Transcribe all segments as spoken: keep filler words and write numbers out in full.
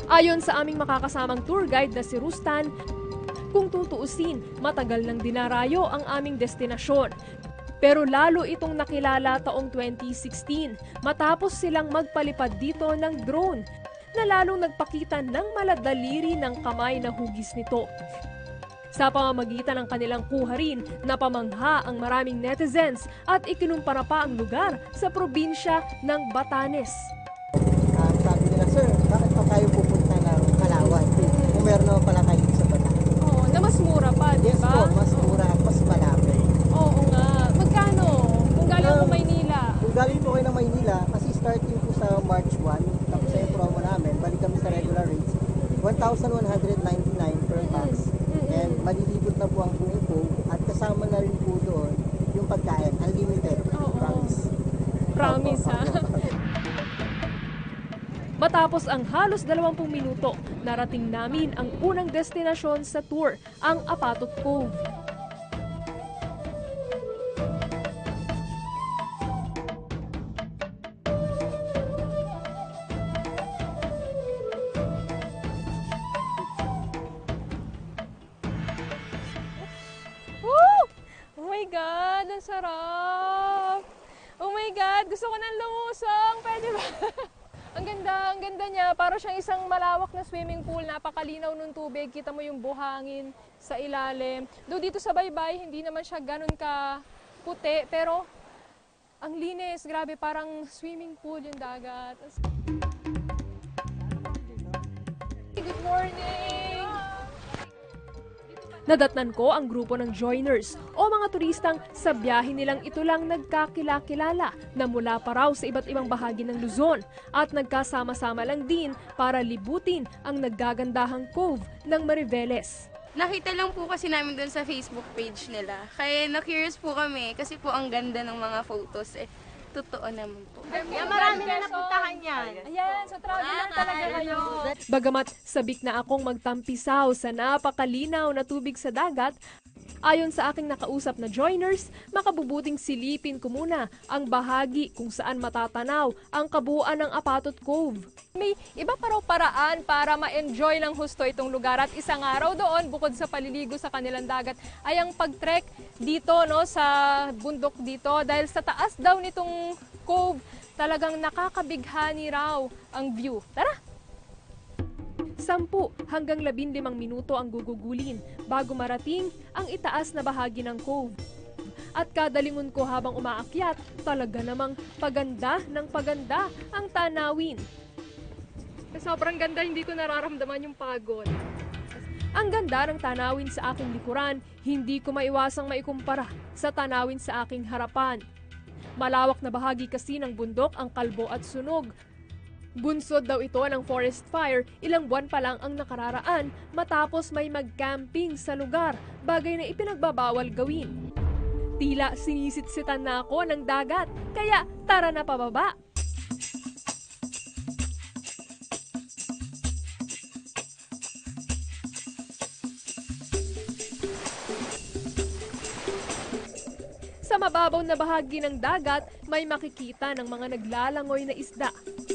Ayon sa aming makakasamang tour guide na si Rustan, kung tutuusin, matagal nang dinarayo ang aming destinasyon. Pero lalo itong nakilala taong twenty sixteen matapos silang magpalipad dito ng drone na lalong nagpakita ng maladaliri ng kamay na hugis nito. Sa pamamagitan ng kanilang kuharin, napamangha ang maraming netizens at ikinumpara pa ang lugar sa probinsya ng Batanes. Uh, sabi nila, sir, bakit pa tayo pupunta ng Palawan? Kung meron naman pala kayo sa Batanes. Oo, na mas mura pa, di Yes ba? po, mas mura at mas malapit. Oo nga. Magkano? Kung galing ako Um, Maynila. Kung galing po kayo ng Maynila, kasi starting po sa March first, tapos sa yung promo namin, balik kami sa regular rates, one thousand one hundred ninety-nine per pax. And malilibot na po ang buong po at kasama na rin po doon yung pagkain, unlimited. Oo. Promise. Promise, Opo, ha? opo. Matapos ang halos dalawampung minuto, narating namin ang unang destinasyon sa tour, ang Apatot Cove. Woo! Oh my God, ang sarap! Oh my God, gusto ko nang lumusong. Pwede ba? Ang ganda, ang ganda niya. Para siyang isang malawak na swimming pool. Napakalinaw ng tubig. Kita mo yung buhangin sa ilalim. Doon dito sa baybay, hindi naman siya ganun ka puti. Pero ang linis. Grabe, parang swimming pool yung dagat. Good morning! Nadatnan ko ang grupo ng joiners o mga turistang sa biyahe nilang ito lang nagkakilala-kilala na mula pa raw sa iba't ibang bahagi ng Luzon at nagkasama-sama lang din para libutin ang naggagandahang cove ng Mariveles. Nakita lang po kasi namin dun sa Facebook page nila. Kaya na-curious po kami kasi po ang ganda ng mga photos eh. Totoo naman po. Yeah, marami na napuntahan yan. Ayan, sa travel lang talaga kayo. Bagamat sabik na akong magtampisaw sa napakalinaw na tubig sa dagat, ayon sa aking nakausap na joiners, makabubuting silipin ko muna ang bahagi kung saan matatanaw ang kabuuan ng Apatot Cove. May iba pa raw paraan para ma-enjoy ng husto itong lugar at isang araw doon, bukod sa paliligo sa kanilang dagat, ay ang pag-trek dito no, sa bundok dito dahil sa taas daw nitong cove, talagang nakakabighani raw ang view. Tara! Sampu hanggang labinlimang minuto ang gugugulin bago marating ang itaas na bahagi ng cove. At kada lingon ko habang umaakyat, talaga namang paganda ng paganda ang tanawin. Sobrang ganda, hindi ko nararamdaman yung pagod. Ang ganda ng tanawin sa aking likuran, hindi ko maiwasang maikumpara sa tanawin sa aking harapan. Malawak na bahagi kasi ng bundok ang kalbo at sunog. Bunsod daw ito ng forest fire, ilang buwan pa lang ang nakararaan matapos may mag-camping sa lugar, bagay na ipinagbabawal gawin. Tila sinisitsitan na ako ng dagat, kaya tara na pababa. Sa mababaw na bahagi ng dagat, may makikita ng mga naglalangoy na isda.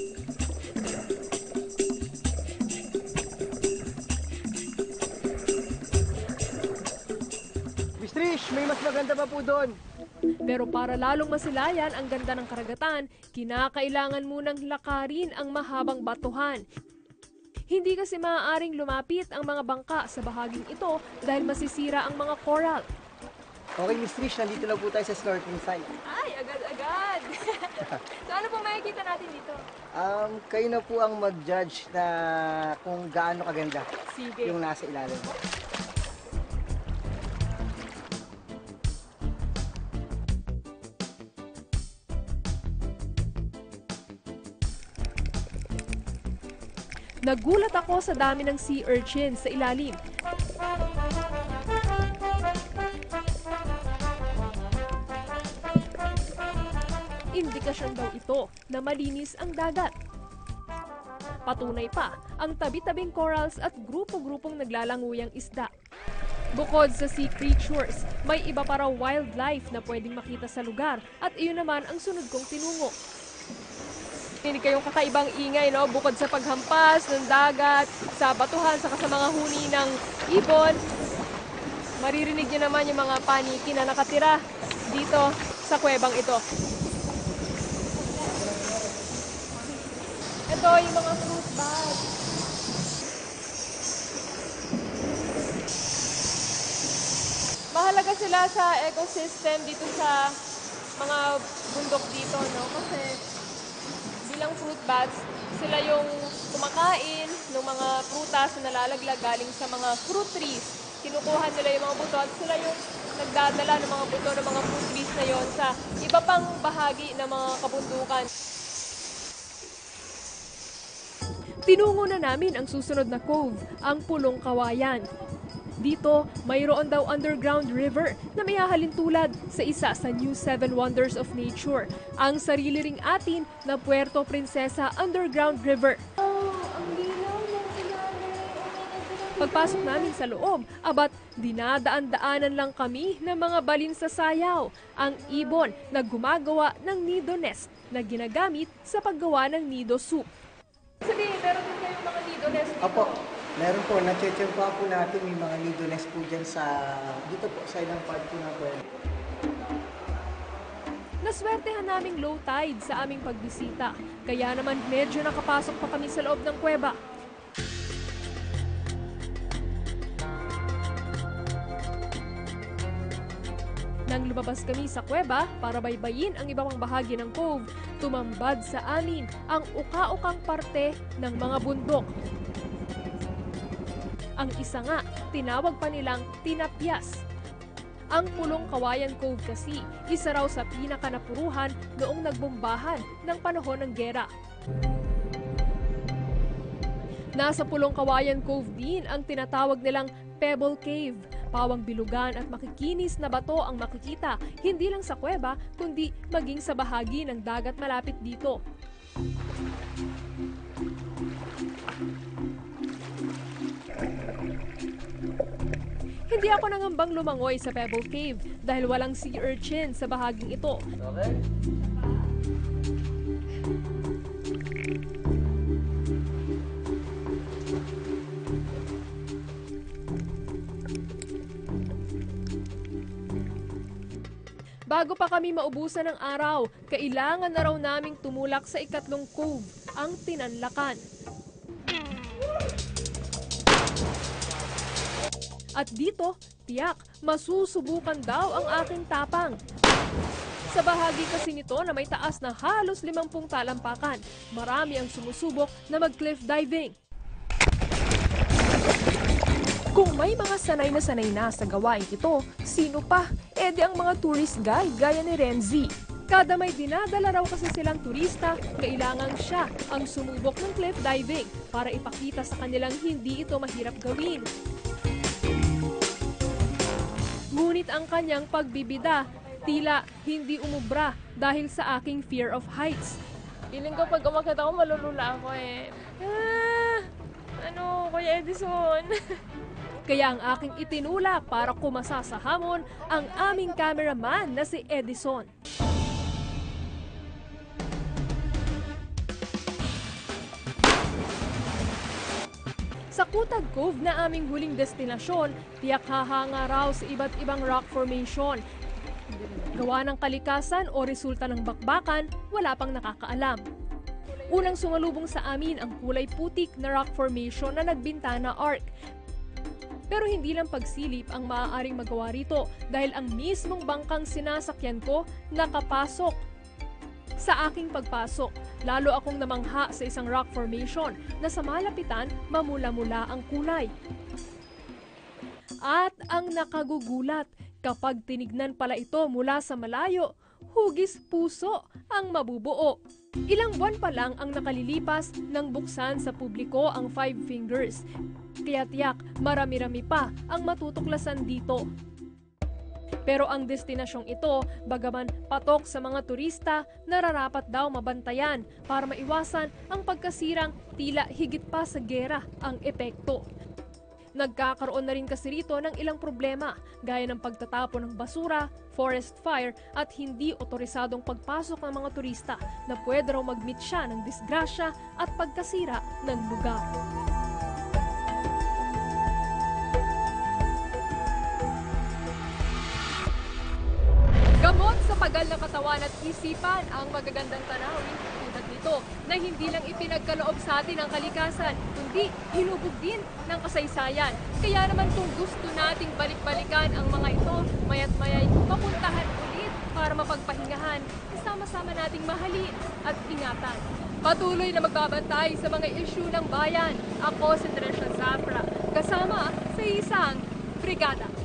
Miss Trish, may mas maganda pa po doon. Pero para lalong masilayan ang ganda ng karagatan, kinakailangan munang lakarin ang mahabang batuhan. Hindi kasi maaaring lumapit ang mga bangka sa bahaging ito dahil masisira ang mga coral. Okay, Miss Trish, nandito na po tayo sa snorkeling site. Ay, agad-agad! So ano pong makikita natin dito? Um, kayo na po ang mag-judge na kung gaano kaganda Sige. yung nasa ilalim. Nagulat ako sa dami ng sea urchin sa ilalim. Indikasyon daw ito na malinis ang dagat. Patunay pa ang tabi-tabing corals at grupo-grupong naglalanguyang isda. Bukod sa sea creatures, may iba pa raw wildlife na pwedeng makita sa lugar at iyon naman ang sunod kong tinungo. Tinig kayong kakaibang ingay, no? Bukod sa paghampas ng dagat, sa batuhan, saka sa mga huni ng ibon, maririnig niyo naman yung mga paniki na nakatira dito sa kuwebang ito. Ito yung mga fruit bags. Mahalaga sila sa ecosystem dito sa mga bundok dito, no? Kasi bilang fruit bats, sila yung kumakain ng mga prutas na nalalaglag galing sa mga fruit trees. Kinukuha nila yung mga buto at sila yung nagdadala ng mga buto ng mga fruit trees na yon sa iba pang bahagi ng mga kabundukan. Tinungo na namin ang susunod na cove, ang Pulong Kawayan. Dito, mayroon daw underground river na may hahalin tulad sa isa sa New Seven Wonders of Nature, ang sarili ring atin na Puerto Princesa Underground River. Pagpasok namin sa loob, abat dinadaan-daanan lang kami ng mga balin sa sayaw, ang ibon na gumagawa ng nido nest na ginagamit sa paggawa ng nido soup. Sabihin, meron din kayong mga nido nest dito? Opo, meron po. Nache-checkuan po natin may mga nido nest po dyan sa, dito po, sa ilang part po na po. Naswertehan naming low tide sa aming pagbisita, kaya naman medyo nakapasok pa kami sa loob ng kuweba. Nang lumabas kami sa kuweba para baybayin ang ibang bahagi ng cove, tumambad sa amin ang uka-ukang parte ng mga bundok. Ang isa nga, tinawag pa nilang tinapyas. Ang Pulong Kawayan Cove kasi, isa raw sa pinakanapuruhan noong nagbombahan ng panahon ng giyera. Nasa Pulong Kawayan Cove din ang tinatawag nilang Pebble Cave. Pawang bilugan at makikinis na bato ang makikita, hindi lang sa kuweba, kundi maging sa bahagi ng dagat malapit dito. Hindi ako nangambang lumangoy sa Pebble Cave dahil walang sea urchin sa bahaging ito. Okay. Bago pa kami maubusan ng araw, kailangan na raw naming tumulak sa ikatlong cove, ang Tinanlakan. At dito, tiyak, masusubukan daw ang aking tapang. Sa bahagi kasi nito na may taas na halos limampung talampakan, marami ang sumusubok na mag-cliff diving. Kung may mga sanay na sanay na sa gawain ito, sino pa? E di ang mga tourist guide gaya ni Renzi. Kada may dinadala raw kasi silang turista, kailangan siya ang sumubok ng cliff diving para ipakita sa kanilang hindi ito mahirap gawin. Ngunit ang kanyang pagbibida, tila hindi umubra dahil sa aking fear of heights. Feeling ko pag umakyat ako, malulula ako eh. Ah, ano, Kuya Edison? Kaya ang aking itinulak para kumasa sa hamon ang aming cameraman na si Edison. Sa Kutag Cove na aming huling destinasyon, tiyak hahanga raw sa iba't ibang rock formation. Gawa ng kalikasan o resulta ng bakbakan, wala pang nakakaalam. Unang sumalubong sa amin ang kulay putik na rock formation na nagbintana arc. Pero hindi lang pagsilip ang maaaring magawa rito dahil ang mismong bangkang sinasakyan ko nakapasok. Sa aking pagpasok, lalo akong namangha sa isang rock formation na sa malapitan mamula-mula ang kulay. At ang nakagugulat, kapag tinignan pala ito mula sa malayo, hugis puso ang mabubuo. Ilang buwan pa lang ang nakalilipas nang buksan sa publiko ang Five Fingers. Kaya tiyak, marami-rami pa ang matutuklasan dito. Pero ang destinasyong ito, bagaman patok sa mga turista, nararapat daw mabantayan para maiwasan ang pagkasirang tila higit pa sa gera ang epekto. Nagkakaroon na rin kasi rito ng ilang problema gaya ng pagtatapon ng basura, forest fire at hindi otorisadong pagpasok ng mga turista na pwede raw mag-meet siya ng disgrasya at pagkasira ng lugar. Gamot sa pagal ng katawan at isipan ang magagandang tanawin tulad nito na hindi lang ipinagkaloob sa atin ang kalikasan, kundi hinubog din ng kasaysayan. Kaya naman kung gusto nating balik-balikan ang mga ito, maya't maya'y mapuntahan ulit para mapagpahingahan, isama-sama nating mahalin at ingatan. Patuloy na magbabantay sa mga isyu ng bayan. Ako si Tresha Zafra, kasama sa isang brigada.